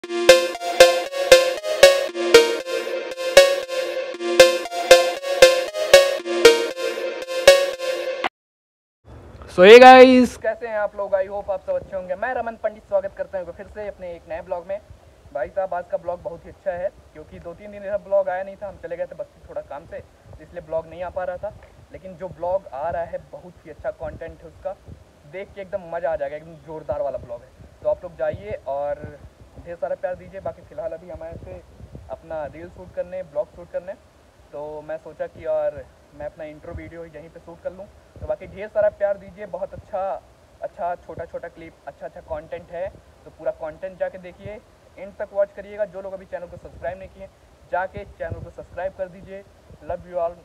सो ये गाइस, कैसे हैं आप लोग? आई होप आप सब अच्छे होंगे। मैं रमन पंडित स्वागत करता हूँ फिर से अपने एक नए ब्लॉग में। भाई साहब, आज का ब्लॉग बहुत ही अच्छा है क्योंकि 2-3 दिन ब्लॉग आया नहीं था। हम चले गए थे बस्ती थोड़ा काम से, इसलिए ब्लॉग नहीं आ पा रहा था। लेकिन जो ब्लॉग आ रहा है बहुत ही अच्छा कंटेंट है उसका, देख के एकदम मज़ा आ जाएगा। एकदम ज़ोरदार वाला ब्लॉग है, तो आप लोग जाइए और ढेर सारा प्यार दीजिए। बाकी फ़िलहाल अभी हमारे से अपना रील शूट करने, ब्लॉग शूट करने, तो मैं सोचा कि और मैं अपना इंट्रो वीडियो यहीं पे शूट कर लूँ। तो बाकी ढेर सारा प्यार दीजिए। बहुत अच्छा छोटा छोटा क्लिप, अच्छा कंटेंट है, तो पूरा कंटेंट जाके देखिए, एंड तक वॉच करिएगा। जो लोग अभी चैनल को सब्सक्राइब नहीं किए, जाके चैनल को सब्सक्राइब कर दीजिए। Love you all.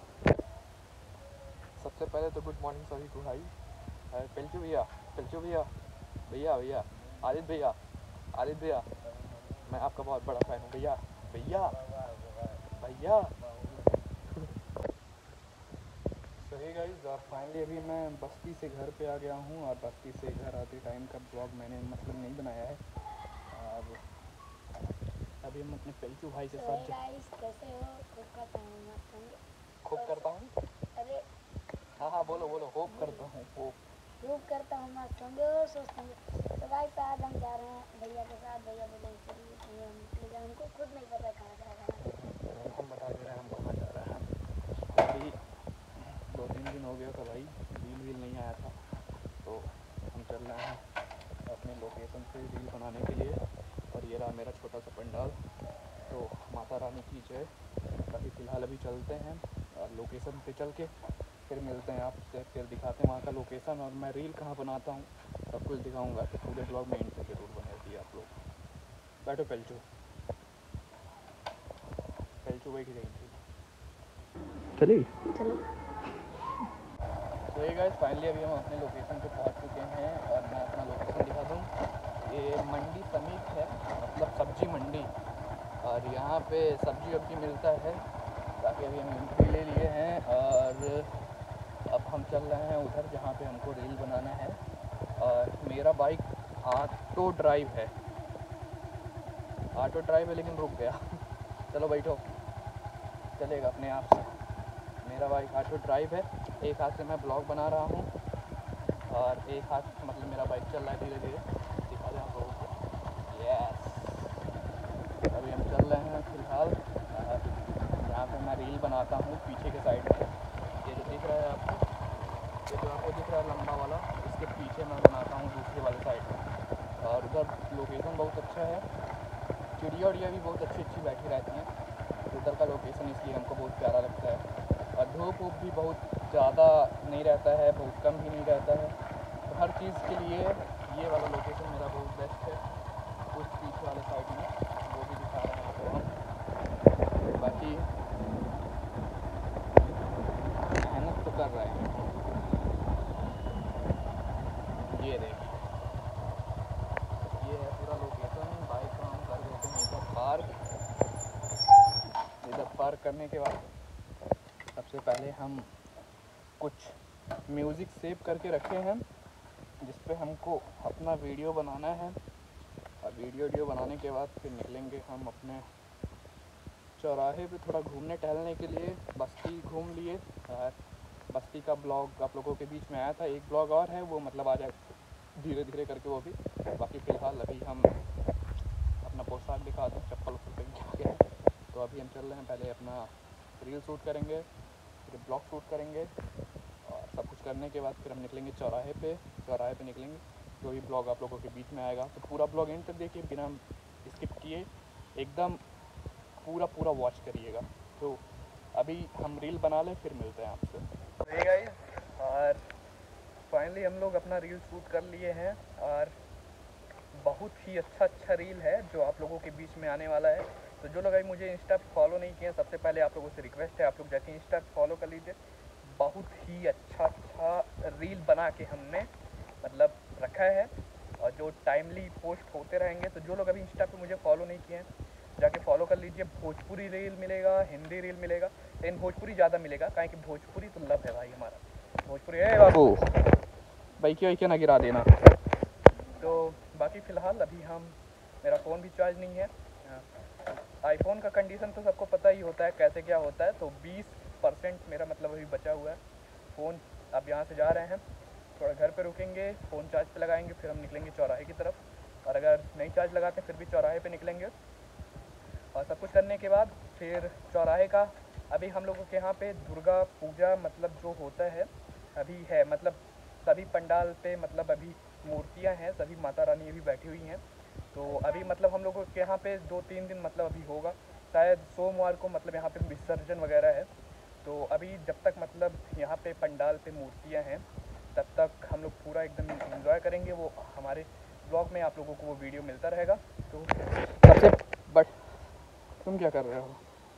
सबसे पहले तो गुड मॉर्निंग सभी को भाई। पिल्चू भैया, पिल्चू भैया, भैया भैया, आदित्य भैया, आदित्य भैया, मैं आपका बहुत बड़ा फ़ैन हूँ भैया, भैया भैया। सही गाइस, और फाइनली अभी मैं बस्ती से घर पे आ गया हूँ और बस्ती से घर आते टाइम का ब्लॉग मैंने मतलब नहीं बनाया है। और अभी हम अपने पिल्चू भाई के साथ कैसे हो? खूब करता हूँ। अरे हाँ बोलो बोलो। होप करता हूँ, होप खूब करता हूँ, मस्त होंगे, स्वस्थ होंगे। तो गाइस आज हम जा रहे हैं भैया के साथ। भैया बोले चलिए, लेकिन हमको खुद नहीं पता कहाँ जाना। हम बता दे रहे हैं हम कहाँ जा रहे हैं। अभी 2-3 दिन हो गया था भाई, रील नहीं आया था, तो हम चल रहे हैं अपने लोकेशन से रील बनाने के लिए। और ये रहा मेरा छोटा सा पंडाल, तो माता रानी की जय। बाकी फ़िलहाल अभी चलते हैं और लोकेशन पे चल के फिर मिलते हैं आपसे, फिर दिखाते हैं वहाँ का लोकेशन और मैं रील कहाँ बनाता हूँ, सब कुछ दिखाऊंगा। तो पूरे ब्लॉग में एंड तक जरूर बने रहिए आप लोग। बैठो पिल्चू, पिल्चू बैठ गई थी, चलिए चलो तो ये गाइस, फाइनली अभी हम अपने लोकेशन पे पहुंच चुके हैं और मैं अपना लोकेशन दिखा दूँ। ये मंडी समीप है, मतलब सब्जी मंडी, और यहाँ पे सब्जी वब्जी मिलता है। बाकी अभी हम एंट्री ले लिए हैं और अब हम चल रहे हैं उधर जहाँ पे हमको रील बनाना है। और मेरा बाइक ऑटो ड्राइव है, लेकिन रुक गया चलो बैठो, चलेगा अपने आप से। मेरा बाइक ऑटो ड्राइव है, एक हाथ से मैं ब्लॉग बना रहा हूँ और एक हाथ मतलब मेरा बाइक चल रहा है धीरे धीरे। दिखा दें आप लोगों को। यस, अभी हम चल रहे हैं फिलहाल यहाँ पे मैं रील बनाता हूँ। पीछे के साइड में ये जो दिख रहा है आपको, ये जो आपको दिख रहा है लंबा वाला, इसके पीछे मैं बनाता हूँ दूसरे वाले साइड में। और उधर लोकेशन बहुत अच्छा है, चिड़िया उड़िया भी बहुत अच्छी बैठी रहती हैं उधर का लोकेशन, इसलिए हमको बहुत प्यारा लगता है। और धूप वूप भी बहुत ज़्यादा नहीं रहता है, बहुत कम भी नहीं रहता है, तो हर चीज़ के लिए ये वाला लोकेशन मेरा बहुत बेस्ट है। उस पीछे वाले साइड में वो भी दिखा रहे हैं आपको हम। बाकी मेहनत तो कर रहे हैं, ये देखिए, ये है पूरा लोकेशन। बाइक को हम कर देते हैं इधर पार्क। इधर पार्क करने के बाद सबसे पहले हम कुछ म्यूज़िक सेव करके रखे हैं जिस पे हमको अपना वीडियो बनाना है। और वीडियो बनाने के बाद फिर निकलेंगे हम अपने चौराहे पे थोड़ा घूमने टहलने के लिए। बस्ती घूम लिए और बस्ती का ब्लॉग आप लोगों के बीच में आया था। एक ब्लॉग और है, वो मतलब आ जाए धीरे धीरे करके वो भी। बाकी फ़िलहाल अभी हम अपना पोशाक दिखा दें, चप्पल वप्पल पहन के हैं। तो अभी हम चल रहे हैं, पहले अपना रील शूट करेंगे, फिर ब्लॉग शूट करेंगे और सब कुछ करने के बाद फिर हम निकलेंगे चौराहे पे निकलेंगे। जो भी ब्लॉग आप लोगों के बीच में आएगा, तो पूरा ब्लॉग एंड तक देखिए, बिना स्किप किए एकदम पूरा वॉच करिएगा। तो अभी हम रील बना लें, फिर मिलते हैं आपसे। हे गाइस, और फाइनली हम लोग अपना रील शूट कर लिए हैं और बहुत ही अच्छा रील है जो आप लोगों के बीच में आने वाला है। तो जो लोग अभी मुझे इंस्टा पर फॉलो नहीं किए हैं, सबसे पहले आप लोगों से रिक्वेस्ट है, आप लोग जाके इंस्टा पर फॉलो कर लीजिए। बहुत ही अच्छा रील बना के हमने मतलब रखा है और जो टाइमली पोस्ट होते रहेंगे। तो जो लोग अभी इंस्टा पे मुझे फॉलो नहीं किए हैं, जाके फॉलो कर लीजिए। भोजपुरी रील मिलेगा, हिंदी रील मिलेगा, लेकिन भोजपुरी ज़्यादा मिलेगा, काहे कि भोजपुरी तो लव है भाई हमारा। भोजपुरी है बाबू, बाइक ना गिरा देना। तो बाकी फ़िलहाल अभी हम मेरा फ़ोन भी चार्ज नहीं है। आईफोन का कंडीशन तो सबको पता ही होता है कैसे क्या होता है। तो 20% मेरा मतलब अभी बचा हुआ है फ़ोन। अब यहाँ से जा रहे हैं, थोड़ा घर पे रुकेंगे, फ़ोन चार्ज पे लगाएंगे, फिर हम निकलेंगे चौराहे की तरफ। और अगर नहीं चार्ज लगाते फिर भी चौराहे पे निकलेंगे। और सब कुछ करने के बाद फिर चौराहे का, अभी हम लोगों के यहाँ पे दुर्गा पूजा मतलब जो होता है अभी है, मतलब सभी पंडाल पे मतलब अभी मूर्तियाँ हैं, सभी माता रानी अभी बैठी हुई हैं। तो अभी मतलब हम लोगों के यहाँ पे 2-3 दिन मतलब अभी होगा, शायद सोमवार को मतलब यहाँ पे विसर्जन वगैरह है। तो अभी जब तक मतलब यहाँ पे पंडाल पे मूर्तियाँ हैं तब तक हम लोग पूरा एकदम एंजॉय करेंगे। वो हमारे ब्लॉग में आप लोगों को वो वीडियो मिलता रहेगा। तो सबसे बट तुम क्या कर रहे हो?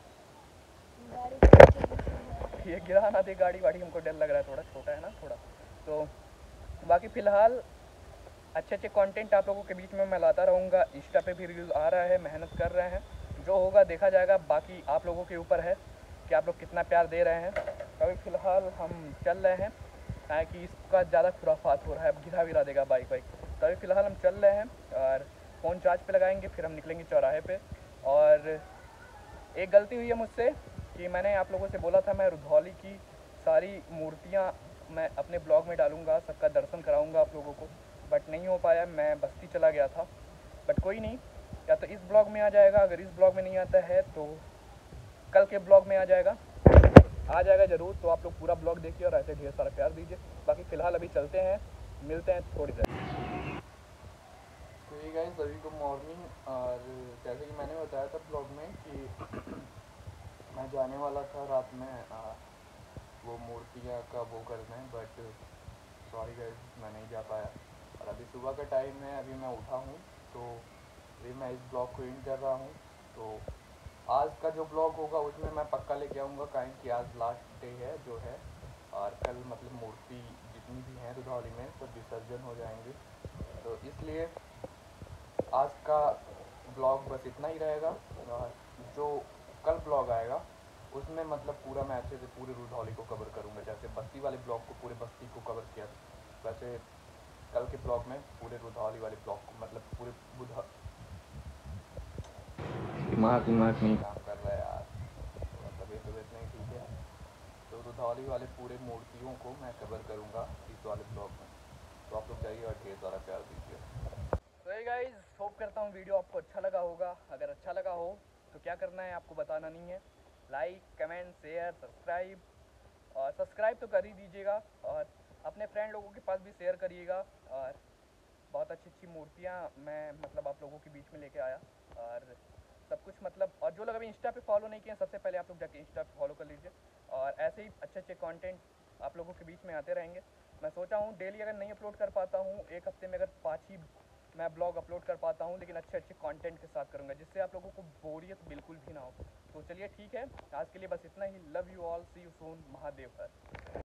गाड़ी को पीछे पीछे हुआ। ये गिरा ना दे गाड़ी वाड़ी, हमको डर लग रहा है, थोड़ा छोटा है ना थोड़ा। तो बाकी फ़िलहाल अच्छे अच्छे कंटेंट आप लोगों के बीच में मैं लाता रहूँगा। इंस्टा पे भी रील आ रहा है, मेहनत कर रहे हैं, जो होगा देखा जाएगा। बाकी आप लोगों के ऊपर है कि आप लोग कितना प्यार दे रहे हैं। अभी फ़िलहाल हम चल रहे हैं, कि इसका ज़्यादा खुराफात हो रहा है, अब गिरा विरा देगा बाइक वाइक। तो अभी फ़िलहाल हम चल रहे हैं और फ़ोन चार्ज पे लगाएंगे, फिर हम निकलेंगे चौराहे पे। और एक गलती हुई है मुझसे कि मैंने आप लोगों से बोला था मैं रुधौली की सारी मूर्तियाँ मैं अपने ब्लॉग में डालूँगा, सबका दर्शन कराऊँगा आप लोगों को, बट नहीं हो पाया, मैं बस्ती चला गया था। बट कोई नहीं, या तो इस ब्लॉग में आ जाएगा, अगर इस ब्लॉग में नहीं आता है तो कल के ब्लॉग में आ जाएगा ज़रूर। तो आप लोग पूरा ब्लॉग देखिए और ऐसे ढेर सारा प्यार दीजिए। बाकी फ़िलहाल अभी चलते हैं, मिलते हैं थोड़ी देर। तो ये गाइस सभी को मॉर्निंग। और जैसे कि मैंने बताया था ब्लॉग में कि मैं जाने वाला था रात में वो मूर्तियाँ का वो करने, बट सॉरी गाइस मैं नहीं जा पाया। और अभी सुबह का टाइम है, अभी मैं उठा हूँ, तो अभी मैं इस ब्लॉग को एंड कर रहा हूँ। तो आज का जो ब्लॉग होगा उसमें मैं पक्का लेके आऊँगा, काहे कि आज लास्ट डे है जो है। और कल मतलब मूर्ति जितनी भी हैं रुधौली में सब विसर्जन हो जाएंगे। तो इसलिए आज का ब्लॉग बस इतना ही रहेगा। और जो कल ब्लॉग आएगा उसमें मतलब पूरा मैं अच्छे से पूरे रुधौली को कवर करूँगा। जैसे बस्ती वाले ब्लॉग को पूरे बस्ती को कवर किया, वैसे कल के ब्लॉग में पूरे रुधौली वाले ब्लॉग को मतलब पूरे दिमाग नहीं काम कर रहा है यार, तबीयत नहीं ठीक है। तो रुधौली वाले पूरे मूर्तियों को मैं कवर करूँगा इस वाले ब्लॉग में। तो आप लोग जाइए और ढेर सारा प्यार दीजिए। तो ये गाइस, होप करता हूँ वीडियो आपको अच्छा लगा होगा। अगर अच्छा लगा हो तो क्या करना है आपको बताना नहीं है, लाइक कमेंट शेयर सब्सक्राइब। और सब्सक्राइब तो कर ही दीजिएगा और अपने फ्रेंड लोगों के पास भी शेयर करिएगा। और बहुत अच्छी अच्छी मूर्तियाँ मैं मतलब आप लोगों के बीच में लेके आया और सब कुछ मतलब। और जो लोग अभी इंस्टा पे फॉलो नहीं किए हैं, सबसे पहले आप लोग जाके इंस्टा पे फॉलो कर लीजिए। और ऐसे ही अच्छे अच्छे कंटेंट आप लोगों के बीच में आते रहेंगे। मैं सोचा हूँ डेली अगर नहीं अपलोड कर पाता हूँ, एक हफ्ते में अगर 5 ही मैं ब्लॉग अपलोड कर पाता हूँ, लेकिन अच्छे अच्छे कंटेंट के साथ करूँगा जिससे आप लोगों को बोरियत बिल्कुल भी ना हो। तो चलिए ठीक है, आज के लिए बस इतना ही। Love you all, see you soon, Mahadev her.